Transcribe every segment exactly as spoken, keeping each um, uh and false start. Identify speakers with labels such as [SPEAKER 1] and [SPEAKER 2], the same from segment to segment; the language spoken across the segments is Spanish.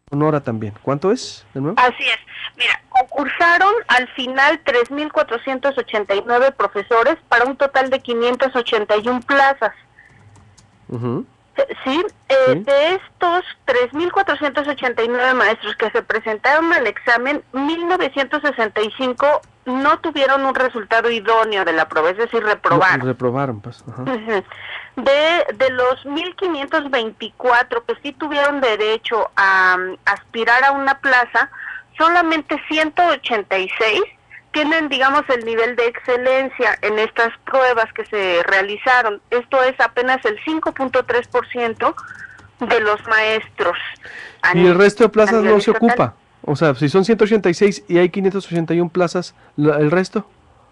[SPEAKER 1] Sonora también. ¿Cuánto es, de nuevo?
[SPEAKER 2] Así es. Mira, concursaron al final tres mil cuatrocientos ochenta y nueve profesores para un total de quinientas ochenta y una plazas.
[SPEAKER 1] Uh-huh.
[SPEAKER 2] Sí, eh,
[SPEAKER 1] Sí.
[SPEAKER 2] de estos tres mil cuatrocientos ochenta y nueve maestros que se presentaron al examen, mil novecientos sesenta y cinco no tuvieron un resultado idóneo de la prueba, es decir, reprobaron.
[SPEAKER 1] No, reprobaron, pues. Ajá.
[SPEAKER 2] De, de los mil quinientos veinticuatro que sí tuvieron derecho a um, aspirar a una plaza, solamente ciento ochenta y seis tienen, digamos, el nivel de excelencia en estas pruebas que se realizaron. Esto es apenas el cinco punto tres por ciento de los maestros.
[SPEAKER 1] Y el resto de plazas no se ocupa. O sea, si son ciento ochenta y seis y hay quinientas ochenta y una plazas, ¿el resto?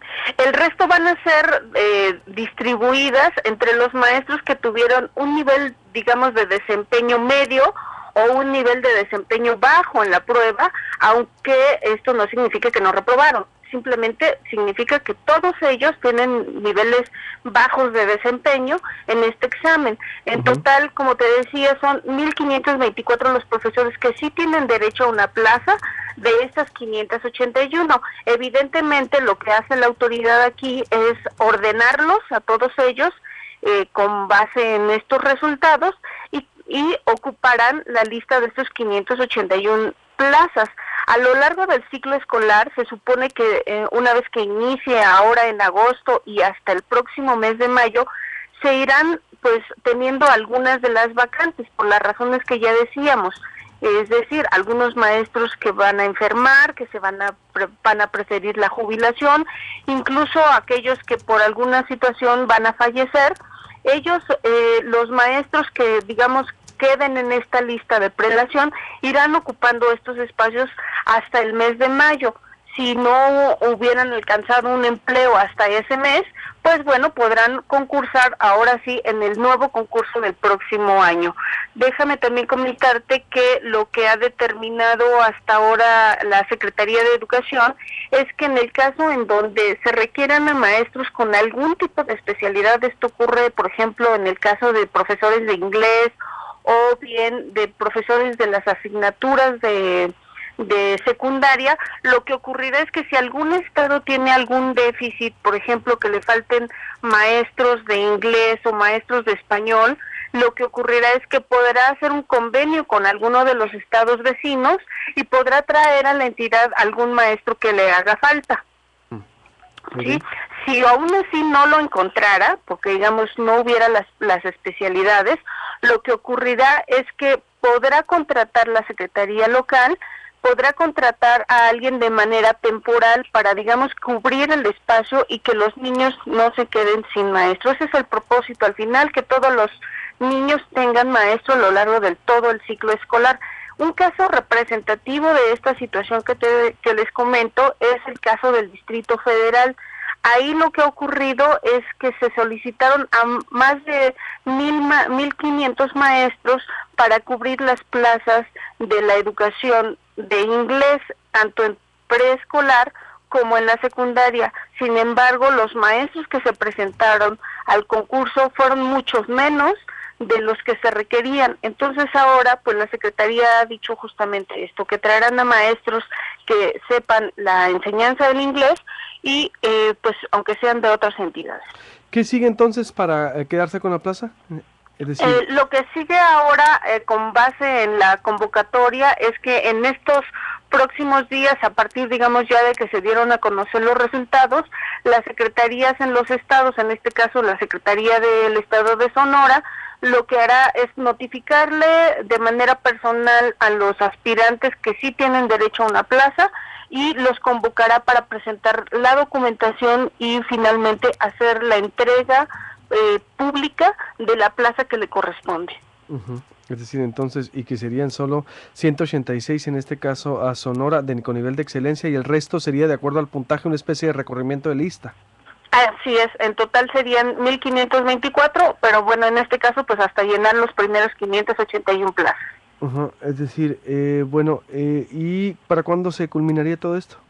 [SPEAKER 2] El resto van a ser eh, distribuidas entre los maestros que tuvieron un nivel, digamos, de desempeño medio o un nivel de desempeño bajo en la prueba, aunque esto no significa que no reprobaron. Simplemente significa que todos ellos tienen niveles bajos de desempeño en este examen. En uh-huh. total, como te decía, son mil quinientos veinticuatro los profesores que sí tienen derecho a una plaza de estas quinientas ochenta y uno. Evidentemente, lo que hace la autoridad aquí es ordenarlos a todos ellos eh, con base en estos resultados y, y ocuparán la lista de estos quinientas ochenta y una plazas. A lo largo del ciclo escolar se supone que eh, una vez que inicie ahora en agosto y hasta el próximo mes de mayo, se irán pues teniendo algunas de las vacantes por las razones que ya decíamos. Es decir, algunos maestros que van a enfermar, que se van a van a preferir la jubilación, incluso aquellos que por alguna situación van a fallecer. Ellos, eh, los maestros que digamos queden en esta lista de prelación, irán ocupando estos espacios hasta el mes de mayo. Si no hubieran alcanzado un empleo hasta ese mes, pues bueno, podrán concursar ahora sí en el nuevo concurso del próximo año. Déjame también comentarte que lo que ha determinado hasta ahora la Secretaría de Educación es que en el caso en donde se requieran a maestros con algún tipo de especialidad, esto ocurre, por ejemplo, en el caso de profesores de inglés o bien de profesores de las asignaturas de, de secundaria, lo que ocurrirá es que si algún estado tiene algún déficit, por ejemplo, que le falten maestros de inglés o maestros de español, lo que ocurrirá es que podrá hacer un convenio con alguno de los estados vecinos y podrá traer a la entidad algún maestro que le haga falta. ¿Sí? Si aún así no lo encontrara, porque digamos no hubiera las, las especialidades, lo que ocurrirá es que podrá contratar la Secretaría local, podrá contratar a alguien de manera temporal para, digamos, cubrir el espacio y que los niños no se queden sin maestro. Ese es el propósito al final, que todos los niños tengan maestro a lo largo del todo el ciclo escolar. Un caso representativo de esta situación que, te, que les comento es el caso del Distrito Federal. Ahí lo que ha ocurrido es que se solicitaron a más de mil, mil quinientos maestros para cubrir las plazas de la educación de inglés, tanto en preescolar como en la secundaria. Sin embargo, los maestros que se presentaron al concurso fueron muchos menos de los que se requerían. Entonces ahora pues la Secretaría ha dicho justamente esto, que traerán a maestros que sepan la enseñanza del inglés y eh, pues aunque sean de otras entidades.
[SPEAKER 1] ¿Qué sigue entonces para eh, quedarse con la plaza? Es decir...
[SPEAKER 2] eh, lo que sigue ahora eh, con base en la convocatoria es que en estos próximos días, a partir digamos ya de que se dieron a conocer los resultados, las secretarías en los estados, en este caso la Secretaría del Estado de Sonora, lo que hará es notificarle de manera personal a los aspirantes que sí tienen derecho a una plaza y los convocará para presentar la documentación y finalmente hacer la entrega eh, pública de la plaza que le corresponde.
[SPEAKER 1] Uh-huh. Es decir, entonces, y que serían solo ciento ochenta y seis en este caso a Sonora de, con nivel de excelencia y el resto sería de acuerdo al puntaje una especie de recorrimiento de lista.
[SPEAKER 2] Así es, en total serían mil quinientos veinticuatro, pero bueno, en este caso pues hasta llenar los primeros quinientos ochenta y una plazas.
[SPEAKER 1] Uh-huh. Es decir, eh, bueno, eh, ¿y para cuándo se culminaría todo esto?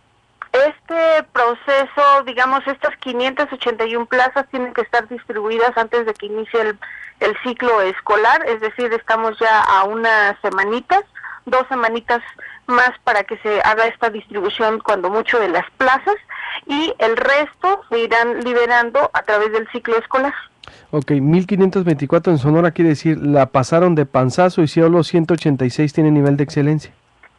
[SPEAKER 2] Este proceso, digamos, estas quinientas ochenta y una plazas tienen que estar distribuidas antes de que inicie el, el ciclo escolar, es decir, estamos ya a unas semanitas dos semanitas más para que se haga esta distribución, cuando mucho, de las plazas, y el resto se irán liberando a través del ciclo escolar.
[SPEAKER 1] Ok, mil quinientos veinticuatro en Sonora, quiere decir, la pasaron de panzazo y solo ciento ochenta y seis tienen nivel de excelencia.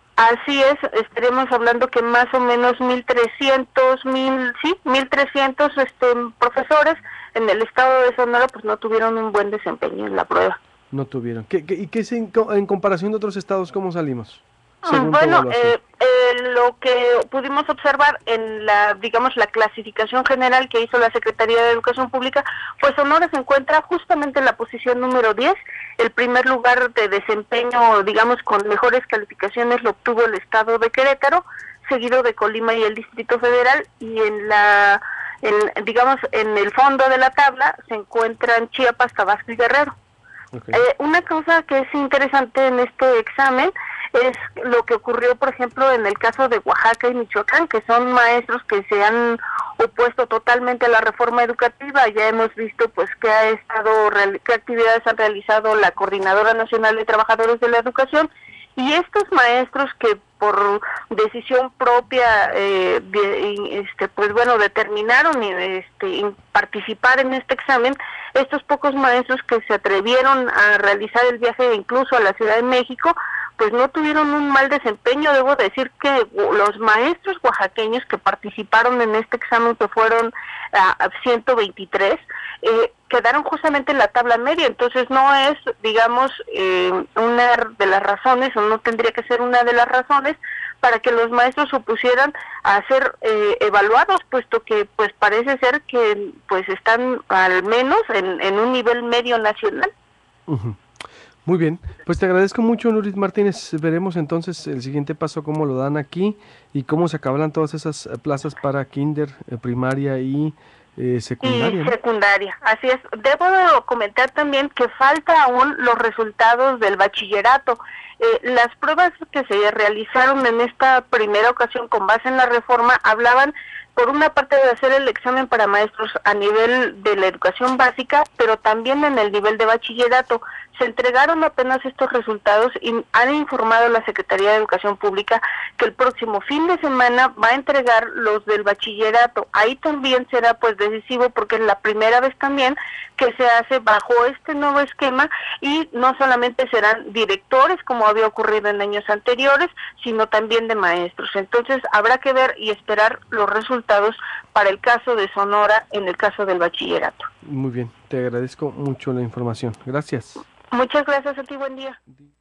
[SPEAKER 2] Así es, estaremos hablando que más o menos mil trescientos, mil, sí, mil trescientos este, profesores en el estado de Sonora pues no tuvieron un buen desempeño en la prueba.
[SPEAKER 1] No tuvieron. ¿Qué, qué, ¿Y qué es en, en comparación de otros estados, cómo salimos?
[SPEAKER 2] Bueno, eh, eh, lo que pudimos observar en la, digamos, la clasificación general que hizo la Secretaría de Educación Pública, pues Sonora se encuentra justamente en la posición número diez. El primer lugar de desempeño, digamos, con mejores calificaciones lo obtuvo el estado de Querétaro, seguido de Colima y el Distrito Federal, y en la, en, digamos, en el fondo de la tabla se encuentran Chiapas, Tabasco y Guerrero. Okay. Eh, una cosa que es interesante en este examen es lo que ocurrió, por ejemplo, en el caso de Oaxaca y Michoacán, que son maestros que se han opuesto totalmente a la reforma educativa. Ya hemos visto pues que ha estado qué actividades han realizado la Coordinadora Nacional de Trabajadores de la Educación, y estos maestros que por decisión propia eh, de, este pues bueno determinaron este participar en este examen, estos pocos maestros que se atrevieron a realizar el viaje incluso a la Ciudad de México, pues no tuvieron un mal desempeño. Debo decir que los maestros oaxaqueños que participaron en este examen, que fueron a ciento veintitrés, eh, quedaron justamente en la tabla media. Entonces no es, digamos, eh, una de las razones, o no tendría que ser una de las razones para que los maestros se opusieran a ser eh, evaluados, puesto que pues parece ser que pues están al menos en, en un nivel medio nacional.
[SPEAKER 1] Uh-huh. Muy bien, pues te agradezco mucho, Nurit Martínez. Veremos entonces el siguiente paso, cómo lo dan aquí y cómo se acabarán todas esas plazas para kinder, eh, primaria y eh, secundaria.
[SPEAKER 2] Y secundaria, ¿no? Así es. Debo comentar también que falta aún los resultados del bachillerato. Eh, las pruebas que se realizaron en esta primera ocasión con base en la reforma hablaban, por una parte, de hacer el examen para maestros a nivel de la educación básica, pero también en el nivel de bachillerato. Se entregaron apenas estos resultados y han informado a la Secretaría de Educación Pública que el próximo fin de semana va a entregar los del bachillerato. Ahí también será pues decisivo, porque es la primera vez también que se hace bajo este nuevo esquema, y no solamente serán directores como había ocurrido en años anteriores, sino también de maestros. Entonces habrá que ver y esperar los resultados para el caso de Sonora, en el caso del bachillerato.
[SPEAKER 1] Muy bien, te agradezco mucho la información. Gracias.
[SPEAKER 2] Muchas gracias a ti, buen día.